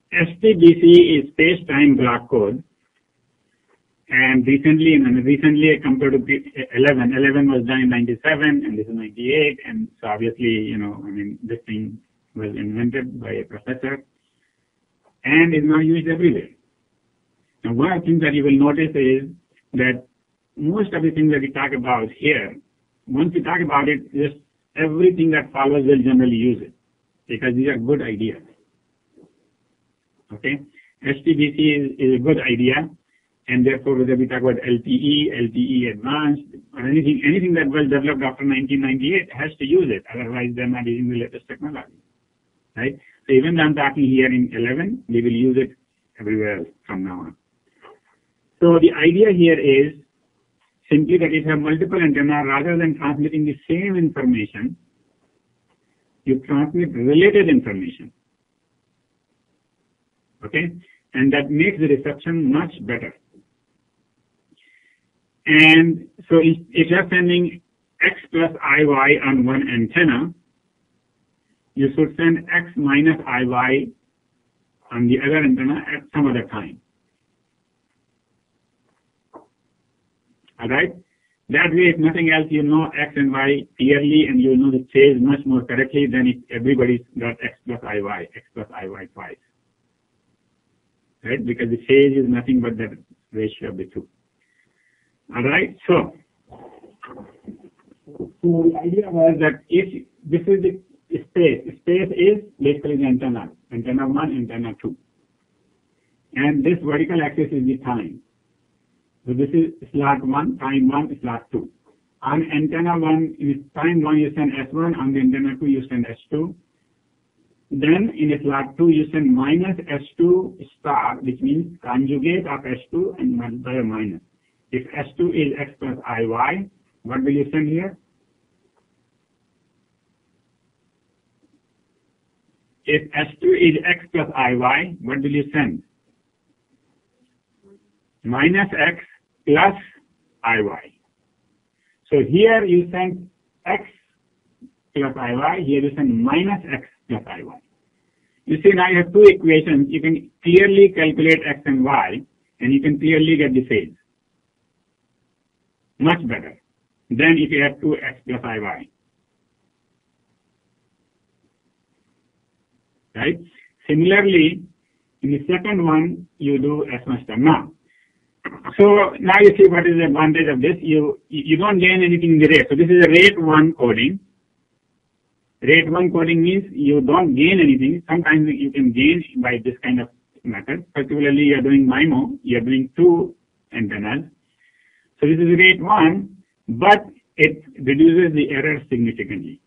STBC is space-time block code. And recently compared to 11 was done in 97 and this is 98. And so obviously, this thing was invented by a professor and is now used everywhere. Now, one of the things that you will notice is that most of the things that we talk about here, once we talk about it, just everything that follows will generally use it because these are good ideas. Okay? STBC is a good idea, and therefore whether we talk about LTE Advanced, or anything that was developed after 1998 has to use it, otherwise they're not using the latest technology. Right? So even though I'm talking here in 11, we will use it everywhere else from now on. So the idea here is simply that if you have multiple antennas, rather than transmitting the same information, you transmit related information. Okay? And that makes the reception much better. And so if you're sending X plus IY on one antenna, you should send X minus IY on the other antenna at some other time. Alright? That way, if nothing else, you know X and Y clearly and you know the phase much more correctly than if everybody's got X plus IY twice. Right? Because the phase is nothing but the ratio of the two. Alright? So the idea was that if this is the space is basically the antenna 1, antenna 2. And this vertical axis is the time. So this is slot 1, time 1, slot 2. On antenna 1, in time 1 you send S1, on the antenna 2 you send S2. Then in slot 2 you send minus S2 star, which means conjugate of S2 and multiply by minus. If S2 is X plus IY, what will you send here? If S2 is X plus IY, what will you send? Minus X plus IY. So here you send X plus IY, here you send minus X plus IY. You see now you have two equations. You can clearly calculate X and Y, and you can clearly get the phase. Much better than if you have 2X plus IY. Right? Similarly, in the second one, you do S1 star. Now, so now you see what is the advantage of this. You don't gain anything in the rate. So this is a rate 1 coding. Rate 1 coding means you don't gain anything. Sometimes you can gain by this kind of method. Particularly you are doing MIMO, you are doing 2 antennas. So this is rate 1, but it reduces the error significantly.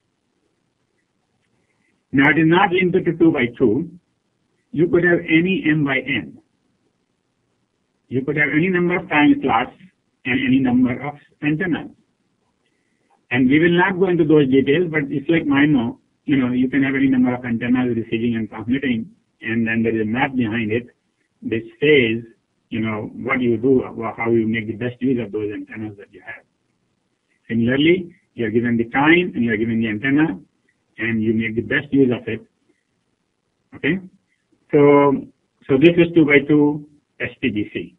Now it is not limited to 2 by 2. You could have any M by N. You could have any number of time slots and any number of antennas. And we will not go into those details, but it's like MIMO. You can have any number of antennas receiving and transmitting, and then there is a math behind it which says, what you do, how you make the best use of those antennas that you have. Similarly, you are given the time and you are given the antenna, and you make the best use of it. Okay? So this is 2 by 2 STBC.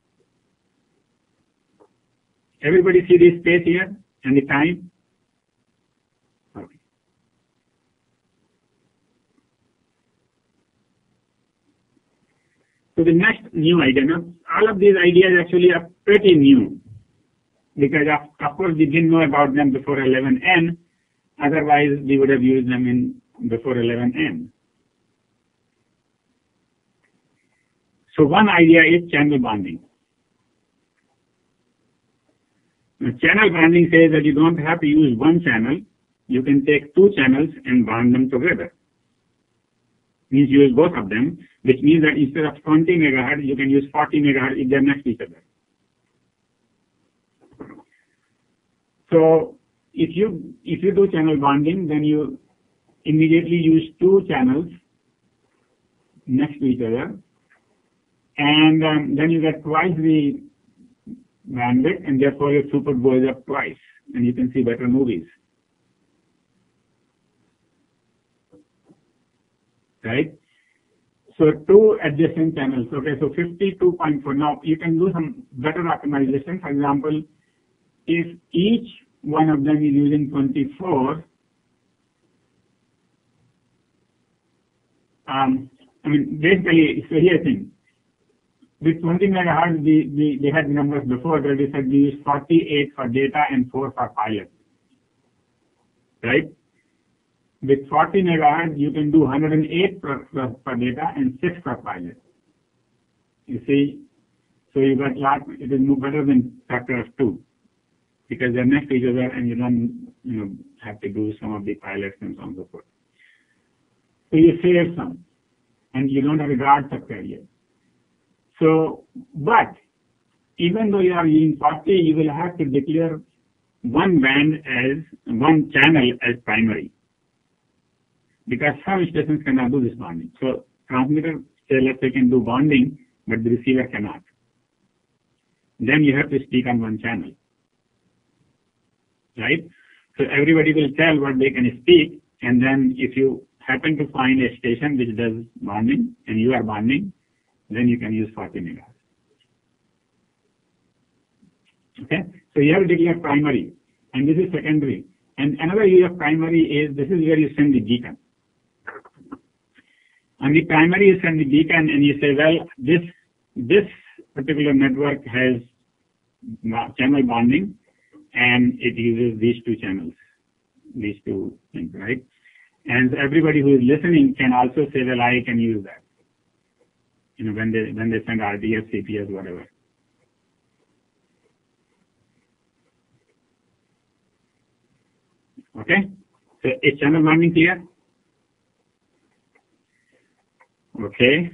Everybody see this space here and the time? Okay. So the next new idea. Now, all of these ideas actually are pretty new because of course we didn't know about them before 11N. Otherwise, we would have used them before 11N. So one idea is channel bonding. Now, channel bonding says that you don't have to use one channel. You can take 2 channels and bond them together. Means use both of them, which means that instead of 20 megahertz, you can use 40 megahertz if they're next to each other. So if you do channel bonding, then you immediately use 2 channels next to each other, and then you get twice the bandwidth, and therefore your throughput goes up twice, and you can see better movies. Right? So two adjacent channels. Okay, so 52.4. Now you can do some better optimization. For example, if each one of them is using 24, I mean, basically, so here's the thing. With 20 megahertz, they had numbers before that they said we use 48 for data and 4 for pilot. Right? With 40 megahertz, you can do 108 per data and 6 per pilot. You see, so you got it is more better than factor of 2 because they're next to each other and you don't, have to do some of the pilots and so on and so forth. So you save some and you don't have a guard subcarrier. So, but even though you are using 40, you will have to declare one channel as primary because some stations cannot do this bonding. So transmitter, say, let's say, can do bonding, but the receiver cannot. Then you have to speak on one channel, right? So everybody will tell what they can speak, and then if you happen to find a station which does bonding and you are bonding, then you can use 40 megahertz. Okay, so you have to declare primary, and this is secondary. And another use of primary is this is where you send the beacon. On the primary, you send the beacon, and you say, well, this particular network has channel bonding, and it uses these two channels, these two things, right? And everybody who is listening can also say, well, I can use that. When they send RDS, CPS, whatever. Okay? So is channel bonding clear? Okay.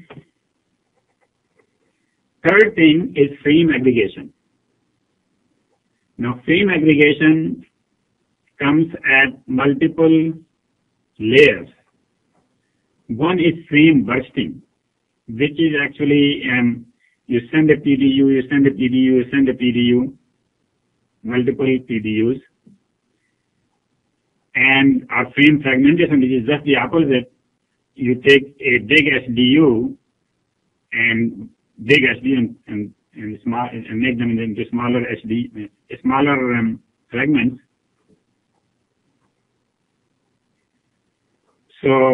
Third thing is frame aggregation. Now, frame aggregation comes at multiple layers. One is frame bursting, which is actually you send a PDU, you send a PDU, you send a PDU, multiple PDUs, and our frame fragmentation, which is just the opposite. You take a big SDU and small and make them into smaller fragments. So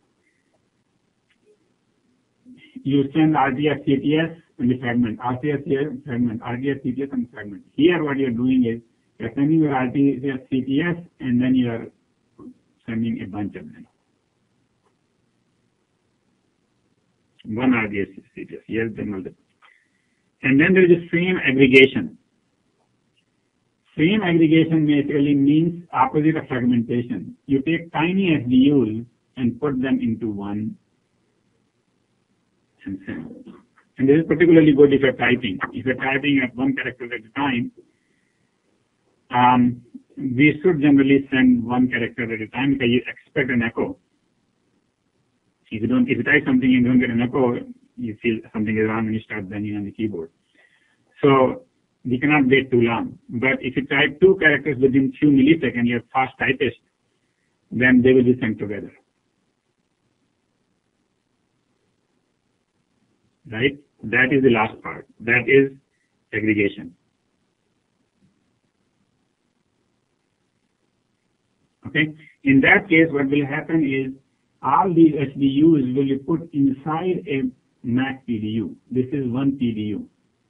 you send RDS CTS and the fragment, RCS fragment, RDS CTS and fragment. Here what you're doing is you're sending your RDS CTS and then you're sending a bunch of them. One RDS CTS, yes, then multiple. And then there is a frame aggregation. Frame aggregation basically means opposite of fragmentation. You take tiny SDUs and put them into one and send. And this is particularly good if you're typing. If you're typing at one character at a time, we should generally send one character at a time because you expect an echo. If you type something and don't get an echo, you feel something is wrong and you start banging on the keyboard. So we cannot wait too long. But if you type two characters within few milliseconds, you're fast typist, then they will be sent together. Right? That is the last part. That is aggregation. Okay? In that case, what will happen is all these SDUs will be put inside a MAC PDU. This is one PDU.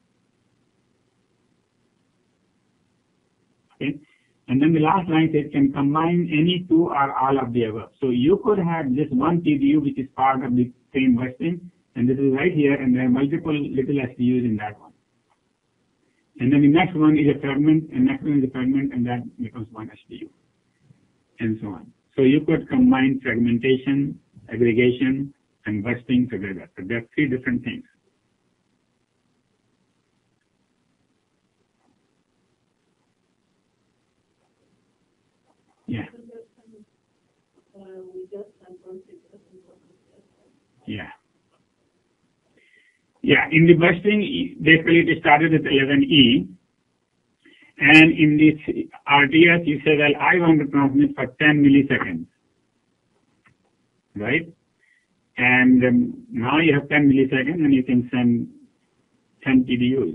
Okay? And then the last line says can combine any two or all of the above. So you could have this one PDU which is part of the frame bursting, and this is right here, and there are multiple little SDUs in that one. And then the next one is a fragment, and next one is a fragment, and that becomes one SDU, and so on. So you could combine fragmentation, aggregation, and bursting together. So there are three different things. Yeah. Yeah. Yeah. In the bursting, basically it started with 11E. And in this RDS, you say, well, I want to transmit for 10 milliseconds. Right? And now you have 10 milliseconds and you can send 10 PDUs.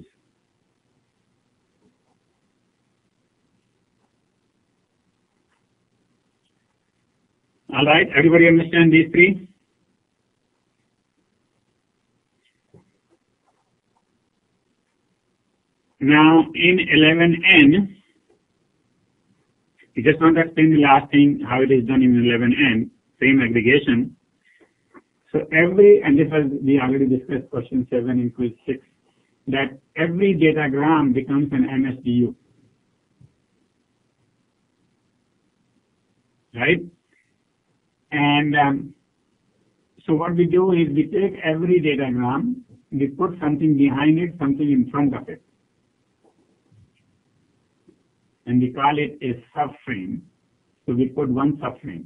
All right, everybody understand these three? Now in 11N, we just want to explain the last thing, how it is done in 11N, same aggregation. So and this was, we already discussed question 7 in quiz 6, that every datagram becomes an MSDU. Right? And so what we do is we take every datagram, we put something behind it, something in front of it. And we call it a subframe. So we put one subframe.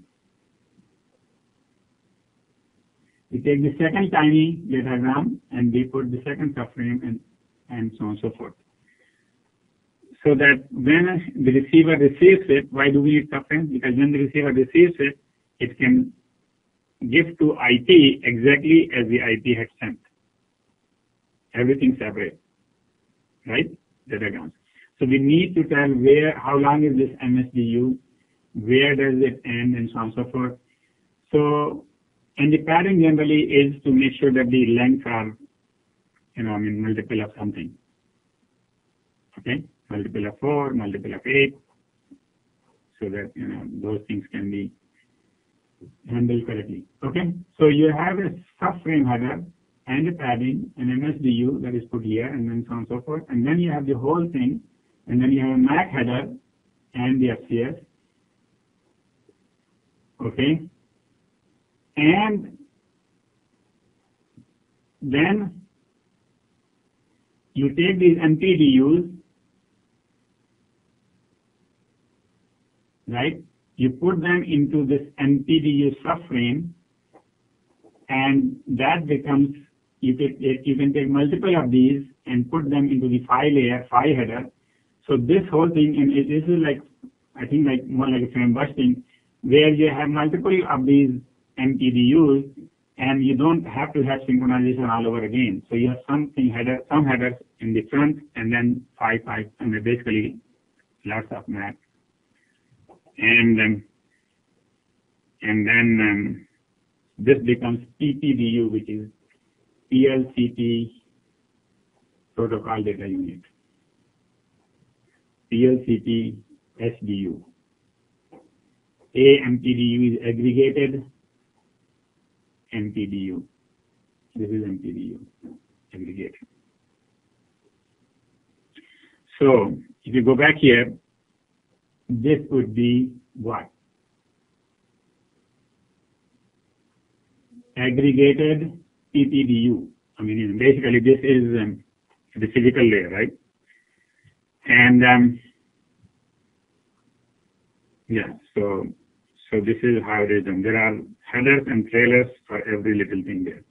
We take the second tiny datagram and we put the second subframe and so on and so forth. So that when the receiver receives it, why do we need subframes? Because when the receiver receives it, it can give to IP exactly as the IP had sent. Everything separate, right? Datagrams. So we need to tell how long is this MSDU, where does it end, and so on and so forth. So, and the pattern generally is to make sure that the lengths are, multiple of something. Okay, multiple of 4, multiple of 8, so that, those things can be handled correctly. Okay, so you have a subframe header and a padding, an MSDU that is put here, and then so on and so forth. And then you have the whole thing. And then you have a MAC header and the FCS. Okay. And then you take these MPDUs, right? You put them into this MPDU subframe, and that becomes, you can take multiple of these and put them into the file header. So this whole thing, and this is like, I think like more like a frame busting, where you have multiple of these MPDUs, and you don't have to have synchronization all over again. So you have some headers in the front, and then 5, and basically lots of MAC. And then this becomes PPDU, which is PLCP Protocol Data Unit. PLCP SDU. MPDU is aggregated MPDU. This is MPDU, aggregated. So if you go back here, this would be what? Aggregated PPDU. Basically this is the physical layer, right? And so this is how it is done. There are headers and trailers for every little thing there.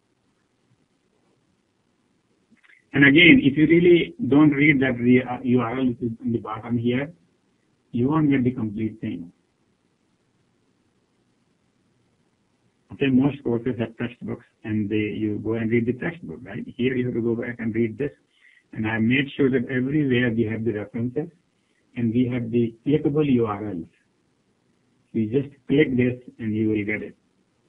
And again, if you really don't read that the URL is in the bottom here, you won't get the complete thing. Okay, most courses have textbooks, and you go and read the textbook, right? Here you have to go back and read this. And I made sure that everywhere we have the references and we have the clickable URLs. You just click this and you will get it.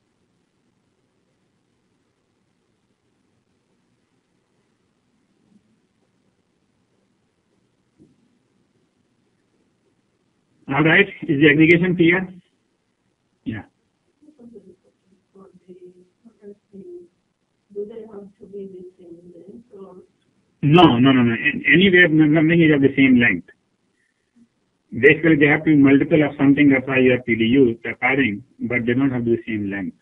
All right, is the aggregation clear? Yeah. Do they have to be the same length or? No. Anywhere, nothing is of the same length. Basically, they have to be multiple of something, that's why you have PDU, the padding, but they don't have the same length.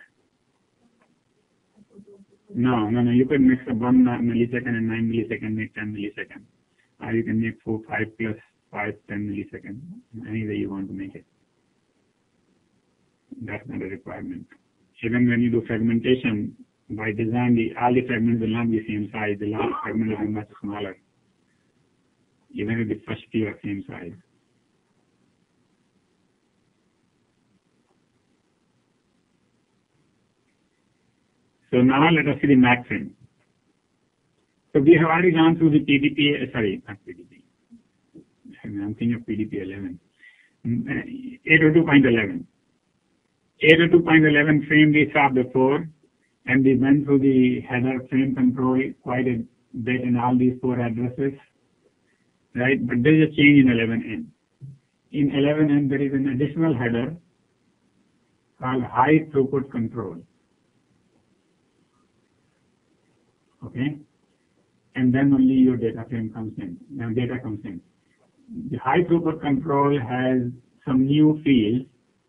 No, you can mix up 1 millisecond and 9 millisecond, make 10 milliseconds. Or you can make 4, 5 plus 5, 10 milliseconds. Any way you want to make it. That's not a requirement. Even when you do fragmentation, by design, all the fragments will not be the same size. The last fragment will be much smaller. Even if the first few are same size. So now let us see the Mac frame. So we have already gone through the PDP, sorry, not PDP. I'm thinking of PDP 11. 802.11. 802.11 frame we saw before, and we went through the header frame control quite a bit in all these 4 addresses, right? But there is a change in 11N. In 11N, there is an additional header called high throughput control. Okay? And then only your data frame comes in. Now data comes in. The high throughput control has some new fields,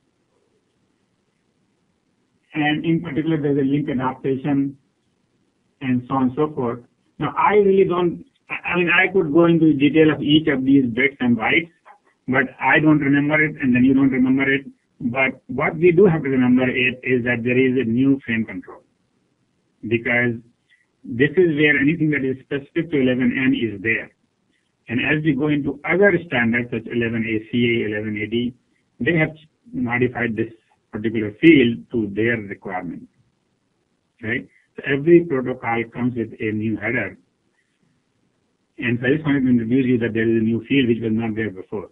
and in particular there's a link adaptation and so on and so forth. Now I really don't, I mean I could go into detail of each of these bits and bytes, but I don't remember it and then you don't remember it. But what we do have to remember is that there is a new frame control, because this is where anything that is specific to 11N is there. And as we go into other standards such 11ACA, 11AD, they have modified this particular field to their requirement, right? So every protocol comes with a new header. And so I just wanted to introduce you that there is a new field which was not there before.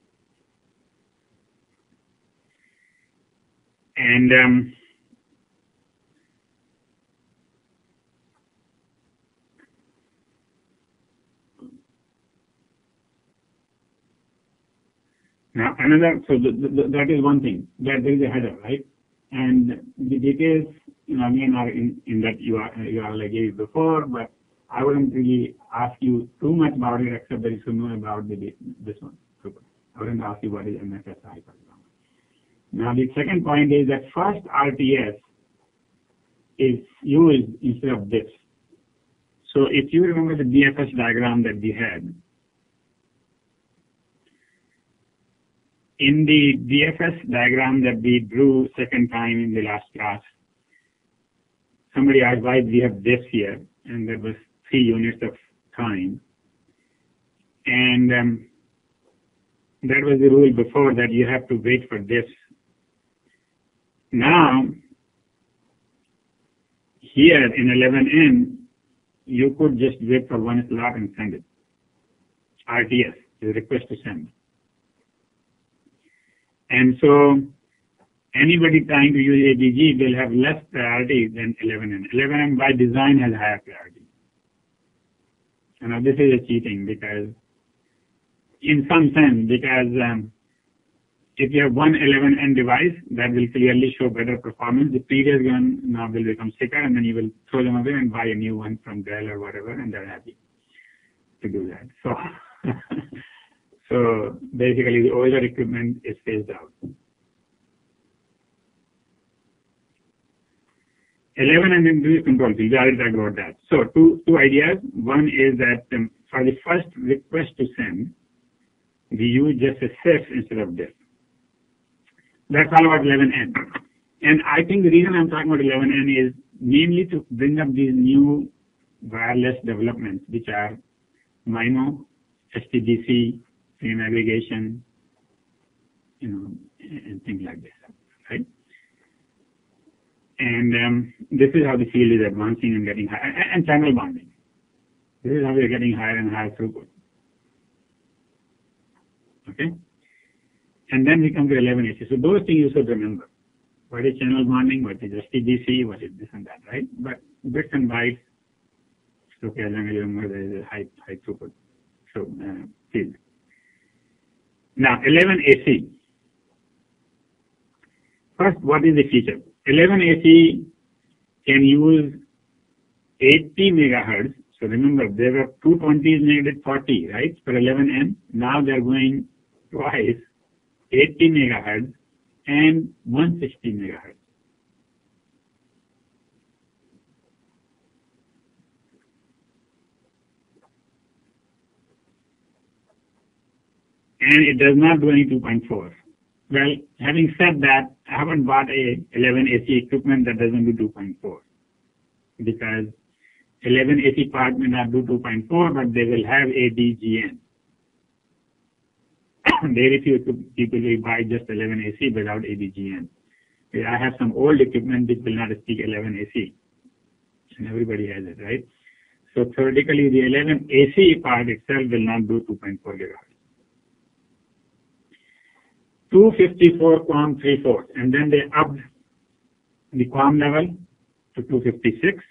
And now another, so that is one thing, that there is a header, right? And the details, again are in that you are like gave before, but I wouldn't really ask you too much about it except that you should know about this one. I wouldn't ask you what is MFSI, for example. Now the second point is that first RTS is used instead of this. So if you remember the DFS diagram that we had, in the DFS diagram that we drew second time in the last class, somebody asked why we have this here, and there was 3 units of time. And that was the rule before, that you have to wait for this. Now, here in 11N, you could just wait for one slot and send it. RTS is request to send. And so anybody trying to use ABG will have less priority than 11N. 11N by design has higher priority. And now this is a cheating, because in some sense, because if you have one 11N device, that will clearly show better performance. The previous one now will become sicker, and then you will throw them away and buy a new one from Dell or whatever, and they're happy to do that. So, so basically the older equipment is phased out. 11N introduced control field. We already talked about that. So two ideas. One is that for the first request to send, we use just a CIF instead of diff. That's all about 11N. And I think the reason I'm talking about 11N is mainly to bring up these new wireless developments, which are MIMO, STDC, frame aggregation, and things like this, right? And this is how the field is advancing and getting higher, and channel bonding. This is how we're getting higher and higher throughput. Okay? And then we come to 11AC. So those things you should remember. What is channel bonding? What is STDC? What is this and that, right? But bits and bytes, okay, as long as you remember there is a high throughput field. Now, 11AC. First, what is the feature? 11AC can use 80 megahertz. So remember, there were 220s needed 40, right, for 11N. Now they're going twice, 80 megahertz and 160 megahertz. And it does not do any 2.4. Well, having said that, I haven't bought a 11AC equipment that doesn't do 2.4, because 11AC part may not do 2.4, but they will have ADGN. Very few people will buy just 11AC without ADGN. I have some old equipment which will not speak 11AC. and everybody has it, right? So theoretically, the 11 AC part itself will not do 2.4 gigahertz. 254 QAM 3/4, and then they upped the QAM level to 256,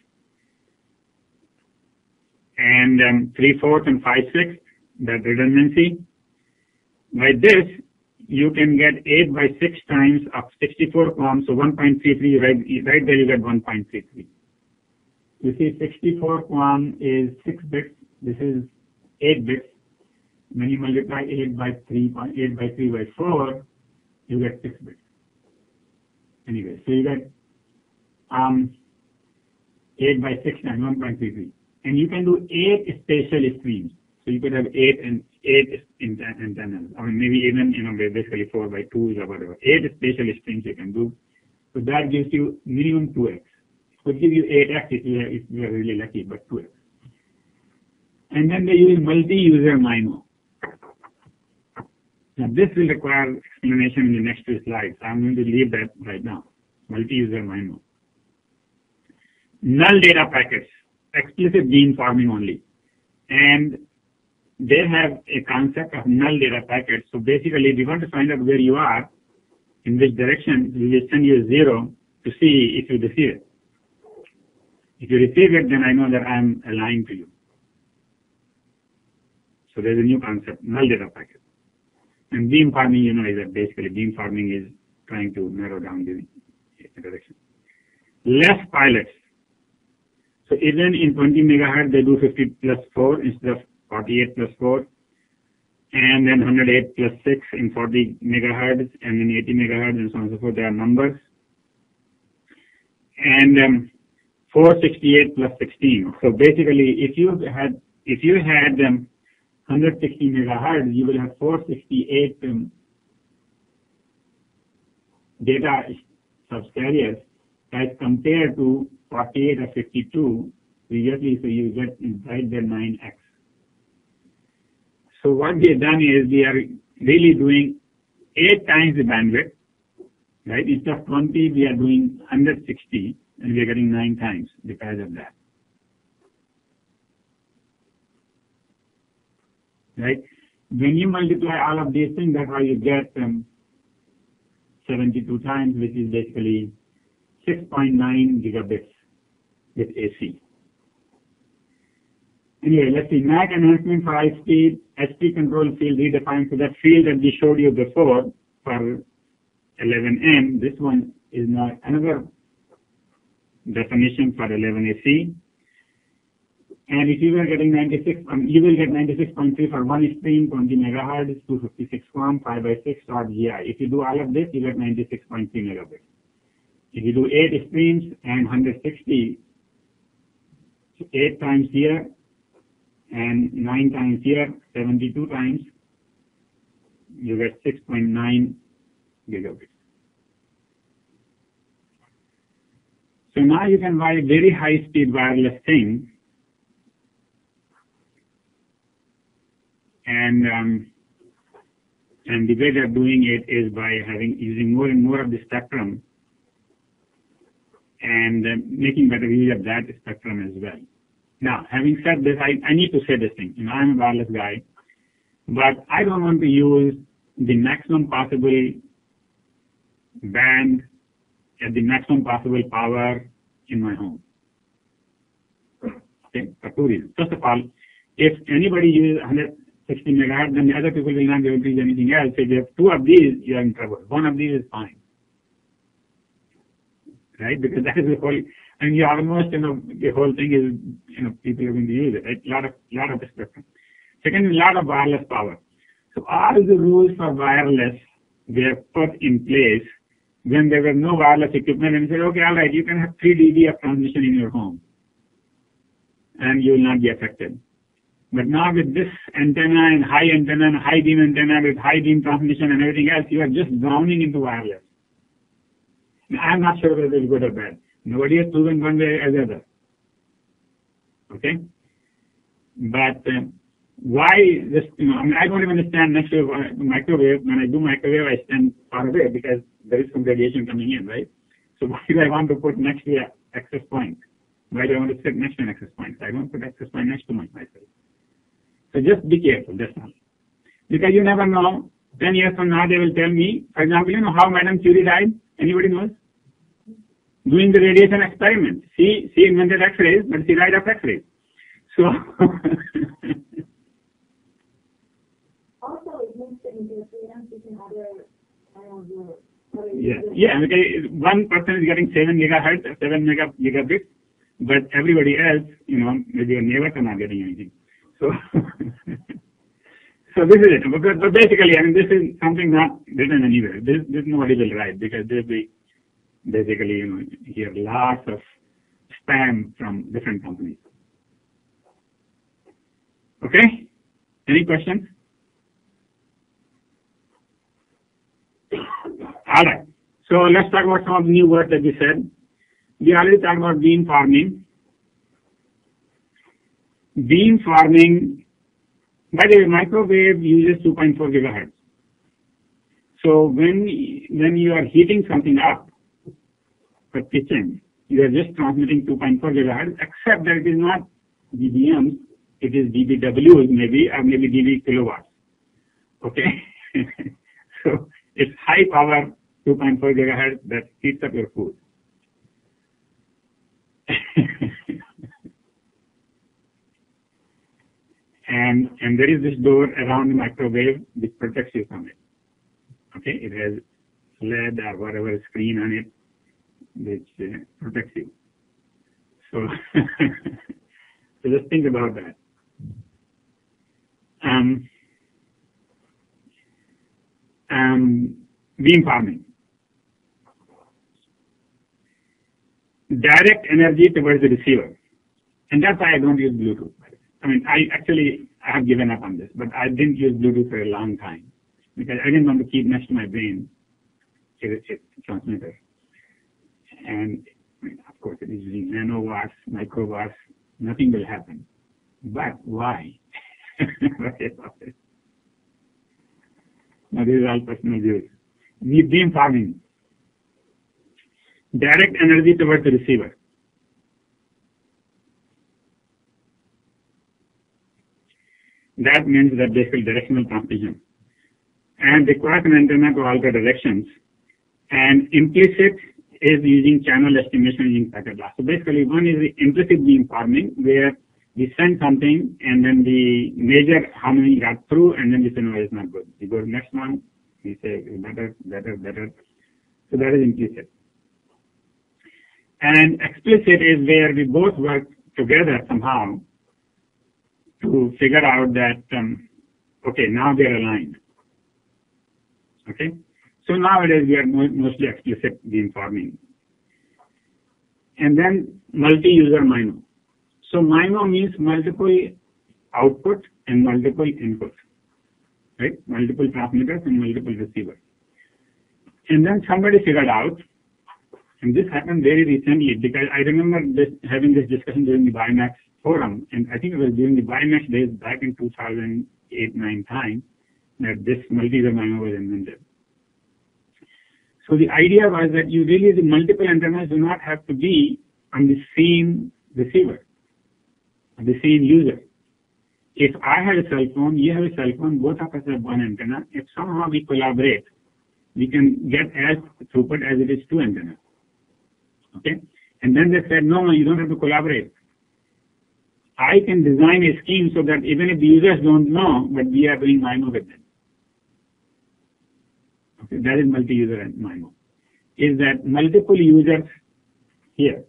and 3/4 and 5/6, that redundancy. By this, you can get 8 by 6 times of 64 QAM, so 1.33, right there you get 1.33. You see 64 QAM is 6 bits, this is 8 bits. When you multiply 8 by 3 by 4, you get 6 bits. Anyway, so you get 8 by 6 times 1.33. And you can do 8 spatial streams. So you could have 8 antennas, or maybe even, basically 4 by 2 or whatever. 8 spatial streams you can do. So that gives you minimum 2x. It could give you 8x if you are really lucky, but 2x. And then they use multi-user MIMO. Now this will require explanation in the next 2 slides. I'm going to leave that right now. Multi-user MIMO. Null data packets, explicit beamforming only. And they have a concept of null data packets. So basically, if you want to find out where you are, in which direction, we will send you a 0 to see if you receive it. If you receive it, then I know that I'm aligned to you. So there's a new concept, null data packet. And beamforming, is that basically beamforming is trying to narrow down the direction. Less pilots. So even in 20 megahertz, they do 50 plus 4 instead of 48 plus 4. And then 108 plus 6 in 40 megahertz, and then 80 megahertz, and so on and so forth. There are numbers. And 468 plus 16. So basically, if you had 160 megahertz, you will have 468 data subcarriers as compared to 48 or 52 previously, so you get inside the 9x. So what we have done is we are really doing 8 times the bandwidth, right? Instead of 20, we are doing 160, and we are getting 9 times because of that. Right? When you multiply all of these things, that's how you get 72 times, which is basically 6.9 gigabits with AC. Anyway, let's see. MAC enhancement for high speed, SP control field redefined. So that field that we showed you before for 11N, this one is now another definition for 11AC. And if you were getting 96, you will get 96.3 for one stream, 20 megahertz, 256 QAM, 5 by 6 dot GI. If you do all of this, you get 96.3 megabits. If you do 8 streams and 160, so 8 times here and 9 times here, 72 times, you get 6.9 gigabits. So now you can buy a very high-speed wireless thing, and the way they're doing it is by using more and more of the spectrum and making better use of that spectrum as well. Now, having said this, I need to say this thing. I'm a wireless guy, but I don't want to use the maximum possible band at the maximum possible power in my home. Okay, for 2 reasons. First of all, if anybody uses 160 megahertz, then the other people will not be able to use anything else. If you have 2 of these, you are in trouble. 1 of these is fine. Right? Because that is the whole, and you almost, the whole thing is, people are going to use it, right? Lot of spectrum. Second, a lot of wireless power. So all the rules for wireless were put in place when there were no wireless equipment, and said, okay, all right, you can have 3 dB of transmission in your home, and you will not be affected. But now with this antenna and high beam antenna with high beam transmission and everything else, you are just drowning into wireless. Now, I'm not sure whether it's good or bad. Nobody has proven one way or the other. Okay? But why this, I don't even stand next to a microwave. When I do microwave, I stand far away because there is some radiation coming in, right? So why do I want to put next to an access point? Why do I want to sit next to an access point? I don't put access point next to myself. So just be careful, that's all. Because you never know, 10 years from now they will tell me, for example, you know how Madame Curie died? Anybody knows? Doing the radiation experiment. She invented X-rays, but she died of X-rays. So also, it means that interference between other yeah, because one person is getting 7 gigahertz, 7 gigabits, but everybody else, you know, maybe your neighbors are not getting anything. So, so this is it. But basically, I mean, this is something not written anywhere. This nobody will write because there'll be basically, you know, hear lots of spam from different companies. Okay? Any questions? All right. So let's talk about some of the new words that we said. We already talked about beam forming. Beam forming, by the way, microwave uses 2.4 gigahertz. So when you are heating something up for kitchen, you are just transmitting 2.4 gigahertz, except that it is not dBm, it is dBW maybe, or maybe dB kilowatts. Okay? So it's high power 2.4 gigahertz that heats up your food. and there is this door around the microwave which protects you from it. Okay, it has LED or whatever screen on it which protects you. So, so just think about that. Beam forming. Direct energy towards the receiver. And that's why I don't use Bluetooth. I mean, I have given up on this, but I didn't use Bluetooth for a long time because I didn't want to keep next to my brain a transmitter. And of course, it is using nanowatts, microwatts, nothing will happen. But why? Now, this is all personal views. Beam forming. Direct energy towards the receiver. That means that basically directional transmission. And requires an antenna to alter directions. And implicit is using channel estimation using packet loss. So basically, one is the implicit beam forming, where we send something and then we measure how many got through, and then we say, no, it's not good. We go to the next one, we say better. So that is implicit. And explicit is where we both work together somehow to figure out that, okay, now they're aligned. Okay? So nowadays we are mostly explicit beam forming. And then multi-user MIMO. So MIMO means multiple output and multiple inputs, right? Multiple transmitters and multiple receivers. And then somebody figured out, and this happened very recently because I remember having this discussion during the BIMAX forum, and I think it was during the BIMAX days back in 2008-9 time that this multi-user MIMO was invented. So the idea was that the multiple antennas do not have to be on the same receiver, the same user. If I have a cell phone, you have a cell phone, both of us have one antenna. If somehow we collaborate, we can get as throughput as it is two antennas. Okay? And then they said, no, you don't have to collaborate. I can design a scheme so that even if the users don't know, but we are doing MIMO with them. Okay, that is multi-user and MIMO. Is that multiple users here.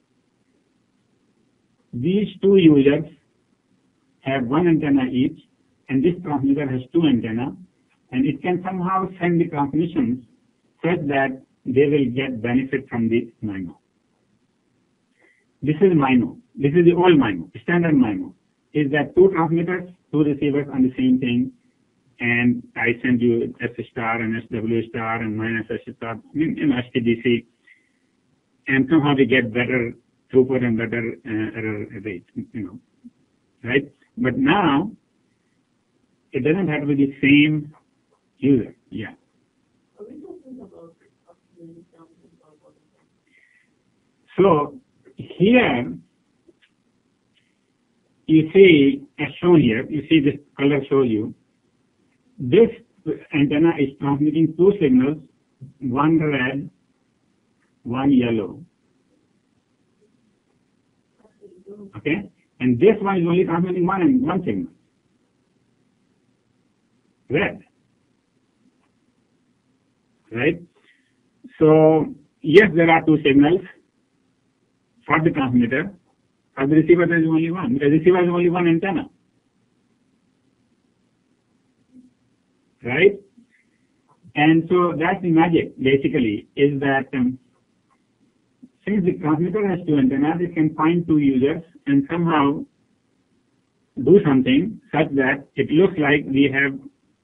These two users have one antenna each, and this transmitter has two antennas, and it can somehow send the transmissions such that they will get benefit from the MIMO. This is MIMO. This is the old MIMO, standard MIMO. Is that two transmitters, two receivers on the same thing, and I send you S star and SW star and minus S star in STDC, and somehow we get better throughput and better error rate, right? But now, it doesn't have to be the same user, yeah. So, here, you see, as shown here, you see this color shows you, this antenna is transmitting two signals, one red, one yellow. Okay? And this one is only transmitting one signal, red. Right? So, yes, there are two signals for the transmitter. For the receiver, there is only one. The receiver is only one antenna. Right? And so that's the magic, basically, is that since the transmitter has two antennas, it can find two users and somehow do something such that it looks like we have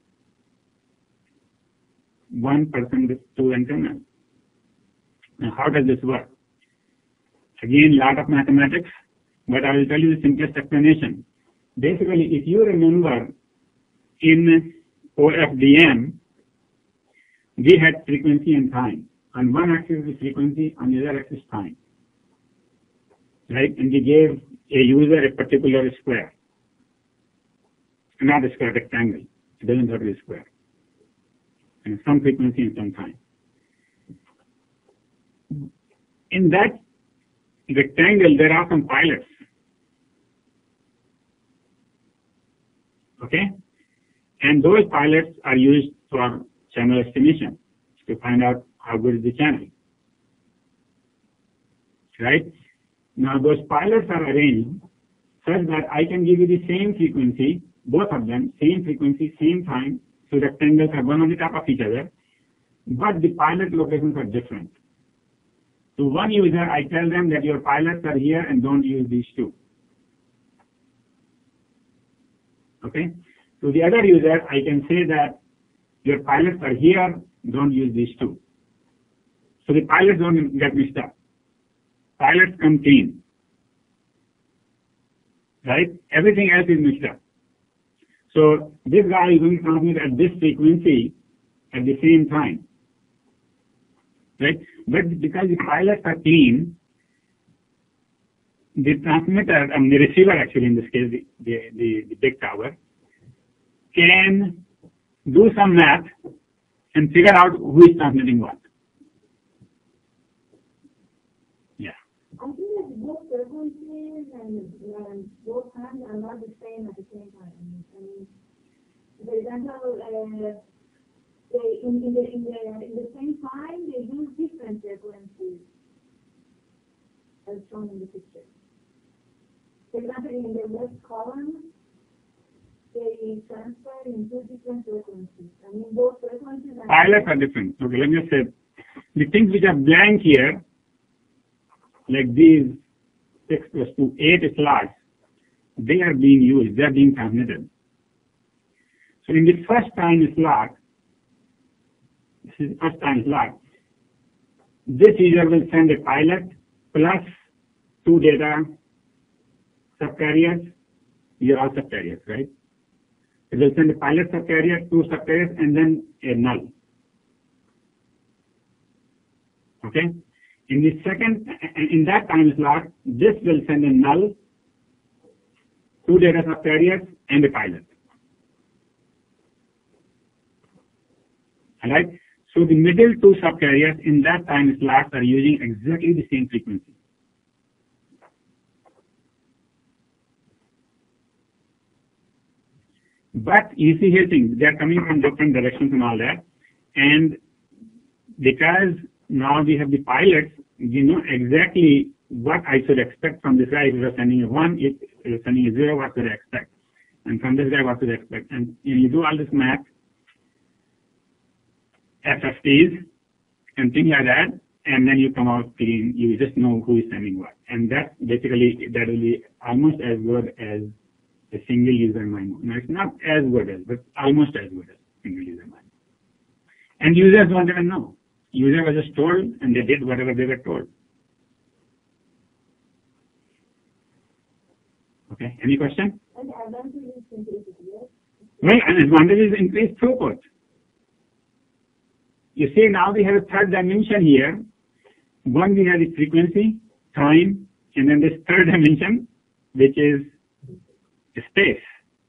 one person with two antennas. Now, how does this work? Again, lot of mathematics, but I will tell you the simplest explanation. Basically, if you remember in OFDM, we had frequency and time. On one axis is frequency, on the other axis time. Right? And we gave a user a particular square. Not a square, rectangle. It doesn't have to be square. And some frequency and some time. In that rectangle, there are some pilots. Okay? And those pilots are used for channel estimation to find out how good is the channel. Right? Now, those pilots are arranged such that I can give you the same frequency, both of them, same frequency, same time, so rectangles are one on the top of each other, but the pilot locations are different. To one user, I tell them that your pilots are here and don't use these two. Okay? To the other user, I can say that your pilots are here, don't use these two. So the pilots don't get mixed up. Pilots come clean. Right? Everything else is mixed up. So this guy is going to transmit at this frequency at the same time. Right? But because the pilots are clean, the transmitter, the receiver actually in this case, the big tower, can do some math and figure out who is transmitting what. Yeah. I think that both frequencies and both times are not the same at the same time. I mean, for example, they in the same time they use different frequencies as shown in the picture. For example, in the left column, they transfer in two different frequencies. I mean, both frequencies are pilots are different. Okay, let me just say, the things which are blank here, like these 6+2, 8 slots, they are being used, they are being transmitted. So in the first time slot, this is the first time slot, this user will send a pilot plus 2 data subcarriers. These are all subcarriers, right? It will send a pilot subcarrier, 2 subcarriers, and then a null. Okay? In the second, in that time slot, this will send a null, 2 data subcarriers, and a pilot. Alright? So the middle 2 subcarriers in that time slot are using exactly the same frequency. But you see here things, they are coming from different directions and all that. And because now we have the pilots, we know exactly what I should expect from this guy. If you are sending a 1, if you are sending a 0, what should I expect? And from this guy, what should I expect? And you do all this math, FFTs, and things like that, and then you come out clean. You just know who is sending what. And that basically, that will be almost as good as a single user MIMO. Now, it's not as good as, but almost as good as single user MIMO. And users don't even know. User was just told, and they did whatever they were told. Okay, any question? And the advantage is simplicity, yes? Well, an advantage is increased throughput. You see, now we have a third dimension here. One, we have the frequency, time, and then this third dimension, which is space.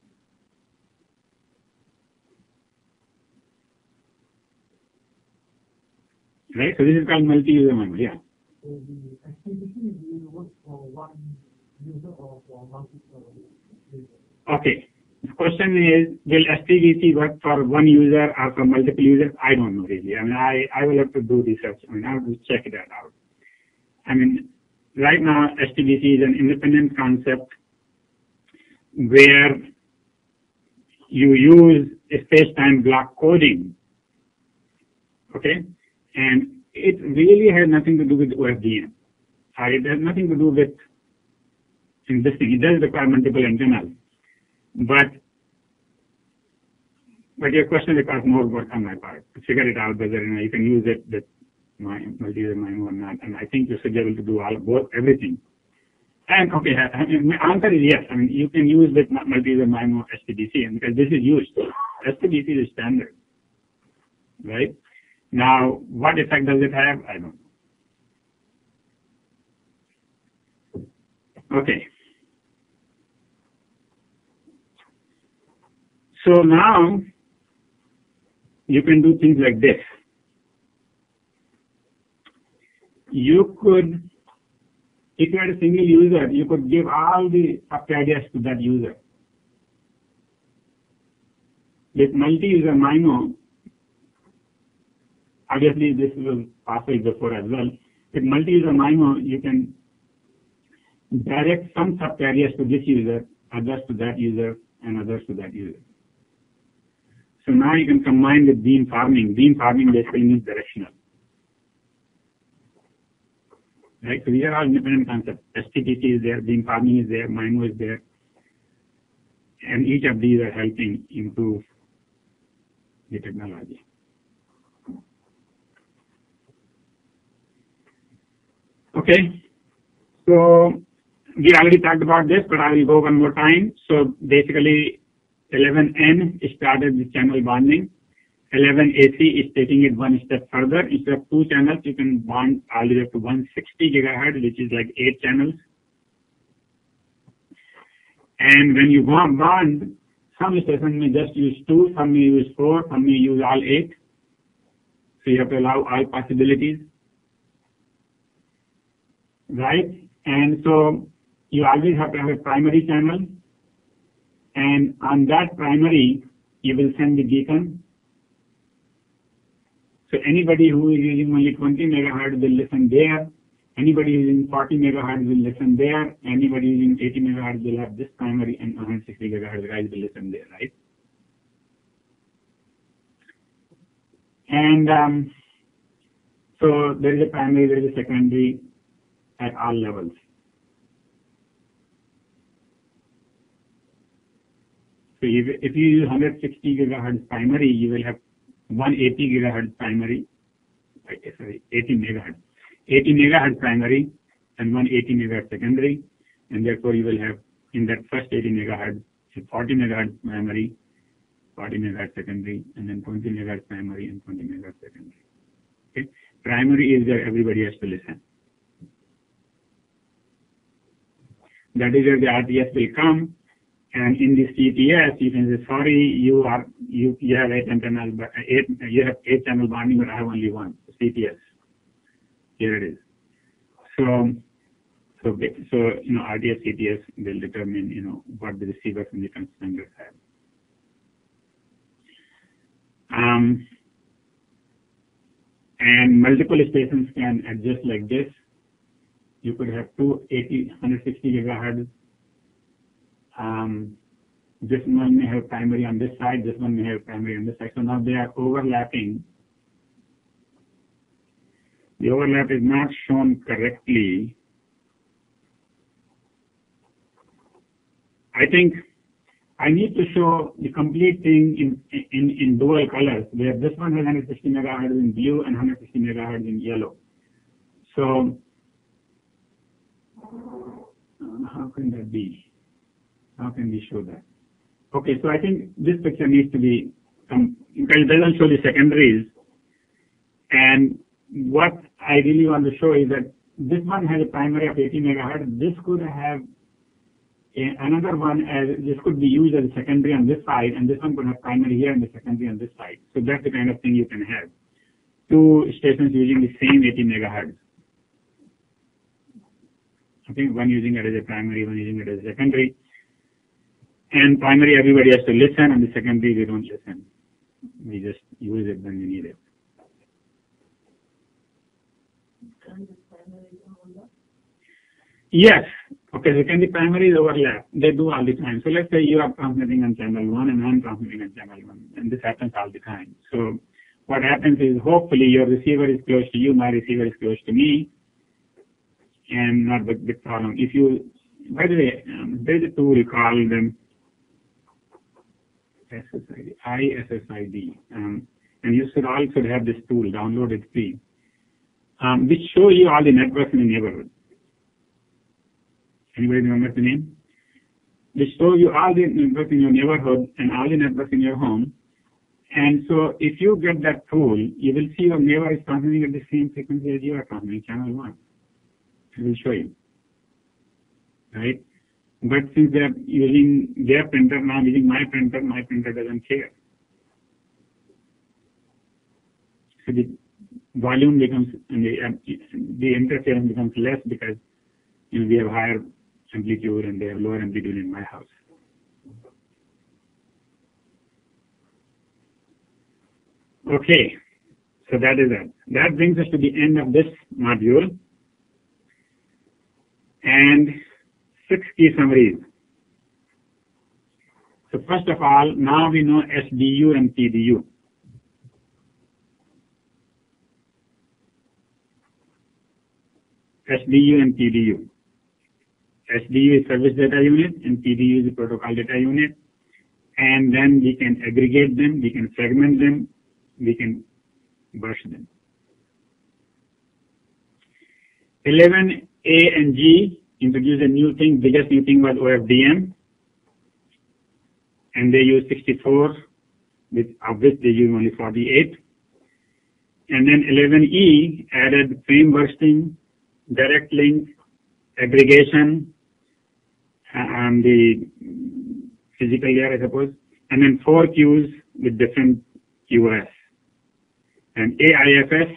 Right? So this is called multi-user memory. Yeah. So the SPDC will work for one user or for multiple users? Okay. The question is, will SPDC work for one user or for multiple users? I don't know really. I mean, I will have to do research. I mean, I have to check that out. I mean, right now, SPDC is an independent concept where you use space-time block coding. Okay? And it really has nothing to do with OFDM. It has nothing to do with this thing. It does require multiple antennas. But your question requires more work on my part to figure it out whether you can use it with my multi-user MIMO or not. And I think you should be able to do everything. And okay, my answer is yes. I mean, you can use with multi-user MIMO SPDC, and because this is used. SPDC is standard, right? Now, what effect does it have? I don't know. Okay. So now, you can do things like this. You could, if you had a single user, you could give all the subcarriers to that user. With multi-user MIMO, obviously this was possible before as well. With multi-user MIMO, you can direct some subcarriers to this user, others to that user, and others to that user. So now you can combine with beam farming. Beam farming basically means directional. Right? So these are all independent concepts. STTC is there, beam farming is there, MIMO is there. And each of these are helping improve the technology. Okay. So we already talked about this, but I will go one more time. So basically, 11N started with channel bonding. 11AC is taking it one step further. Instead of 2 channels, you can bond all the way up to 160 gigahertz, which is like 8 channels. And when you bond, some stations may just use 2, some may use 4, some may use all 8. So you have to allow all possibilities. Right? And so you always have to have a primary channel. And on that primary, you will send the beacon. So anybody who is using only 20 megahertz will listen there. Anybody using 40 megahertz will listen there. Anybody using 80 megahertz will have this primary, and 160 gigahertz guys will listen there, right? And so there is a primary, there is a secondary at all levels. So if you use 160 gigahertz primary, you will have 180 gigahertz primary, sorry, 80 megahertz. 80 megahertz primary and 180 megahertz secondary, and therefore you will have in that first 80 megahertz, 40 megahertz primary, 40 megahertz secondary, and then 20 megahertz primary and 20 megahertz secondary. Okay, primary is where everybody has to listen. That is where the RTS will come, and in the CTS you can say, sorry, you have 8 antennas, but you have 8 channel bonding, but I have only 1. CTS. Here it is. So RTS, CTS will determine what the receivers and the transmitters have. And multiple stations can adjust like this. You could have 160 gigahertz. This one may have primary on this side, this one may have primary on this side. So now they are overlapping. The overlap is not shown correctly. I think I need to show the complete thing in dual colors, where this one has 160 megahertz in blue and 160 megahertz in yellow. So how can that be? How can we show that? Okay, so I think this picture needs to be, because it doesn't show the secondaries. And what I really want to show is that this one has a primary of 80 megahertz. This could have Okay, another one, this could be used as a secondary on this side, and this one could have primary here and the secondary on this side. So that's the kind of thing you can have. Two stations using the same 80 megahertz. Okay, one using it as a primary, one using it as a secondary. And primary, everybody has to listen, and the secondary, we don't listen. We just use it when we need it. Yes. Okay, secondary primary is overlap. They do all the time. So let's say you are transmitting on channel 1 and I'm transmitting on channel 1, and this happens all the time. So what happens is hopefully your receiver is close to you, my receiver is close to me, and not the big problem. If you, by the way, there's a tool called ISSID, and you should also have this tool, download it free, which show you all the networks in the neighborhood. Anybody remember the name? They show you all the networks in your neighborhood and all the networks in your home. And so if you get that tool, you will see your neighbor is transmitting at the same frequency as you are transmitting, channel 1. It will show you. Right? But since they are using their printer, now using my printer doesn't care. So the volume becomes, and the interference becomes less because we have higher amplitude and they have lower amplitude in my house. Okay, so that is it. That brings us to the end of this module. And 6 key summaries. So first of all, now we know SDU and PDU. SDU and PDU. SDU is service data unit and PDU is the protocol data unit. And then we can aggregate them, we can segment them, we can burst them. 11A and G introduced a new thing. Biggest new thing was OFDM, and they use 64, of which they use only 48. And then 11E added frame bursting, direct link, aggregation, and the physical layer, I suppose, and then 4 queues with different QoS. And AIFS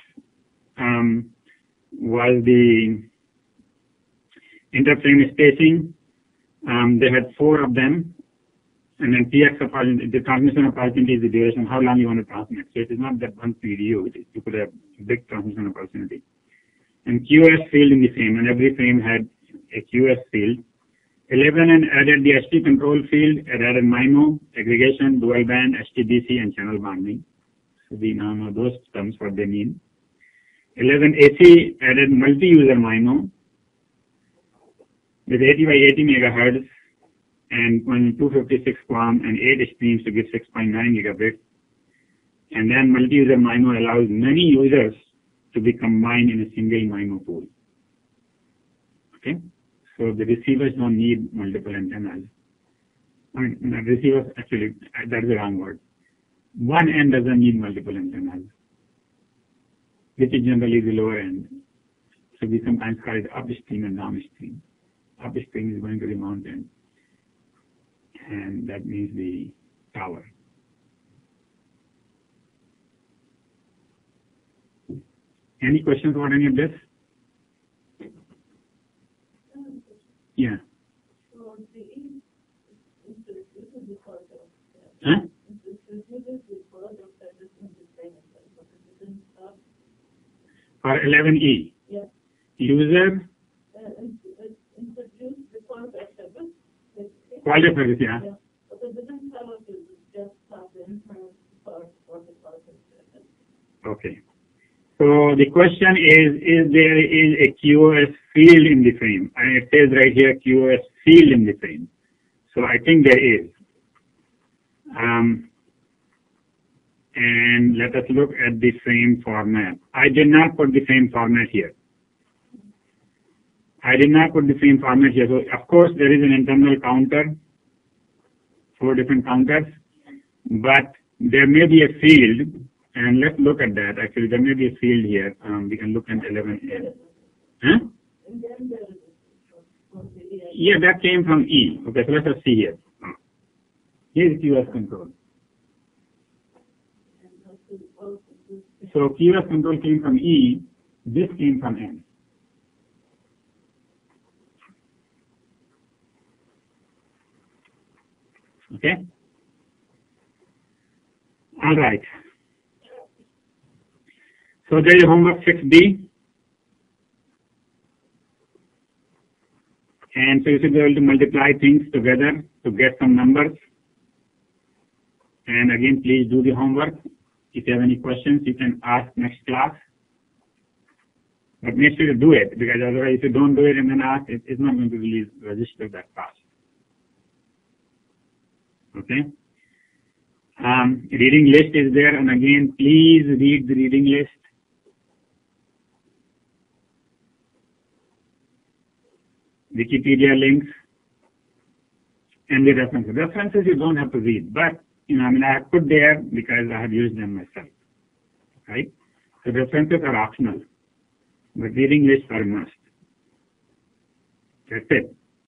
was the interframe spacing. They had 4 of them. And then PX opportunity, the transmission opportunity is the duration, how long you want to transmit. So it is not that one PDU, you could have big transmission opportunity. And QoS field in the frame, and every frame had a QoS field. 11N added the ST control field, it added MIMO, aggregation, dual band, STBC, and channel bonding. So we now know those terms, what they mean. 11AC added multi-user MIMO with 80 by 80 megahertz and 256 QAM and 8 streams to give 6.9 gigabits. And then multi-user MIMO allows many users to be combined in a single MIMO pool. Okay? So the receivers don't need multiple antennas. I mean, the receivers, actually, that's the wrong word. One end doesn't need multiple antennas, which is generally the lower end. So we sometimes call it upstream and downstream. Upstream is going to the mountain, and that means the tower. Any questions about any of this? Yeah. Huh? For 11E. Yes. User. Introduced before the service. Quality of service, yeah. But it didn't tell us it just the inference for the quality of service. Okay. So the question is there is a QoS field in the frame? And it says right here QoS field in the frame. So I think there is. And let us look at the frame format. I did not put the frame format here. I did not put the frame format here. So of course there is an internal counter, 4 different counters, but there may be a field, and let's look at that. Actually, there may be a field here. We can look at 11A. Huh? And then there is Yeah, that came from E. Okay, so let us see here. Here is QoS control. So QoS control came from E. This came from N. Okay? All right. So there is homework 6B. And so you should be able to multiply things together to get some numbers. And again, please do the homework. If you have any questions, you can ask next class. But make sure you do it, because otherwise if you don't do it and then ask, it's not going to really register that fast. Okay? Reading list is there, and again, please read the reading list. Wikipedia links and the references. References you don't have to read, but I have put there because I have used them myself. Right? So references are optional, but reading lists are must. That's it.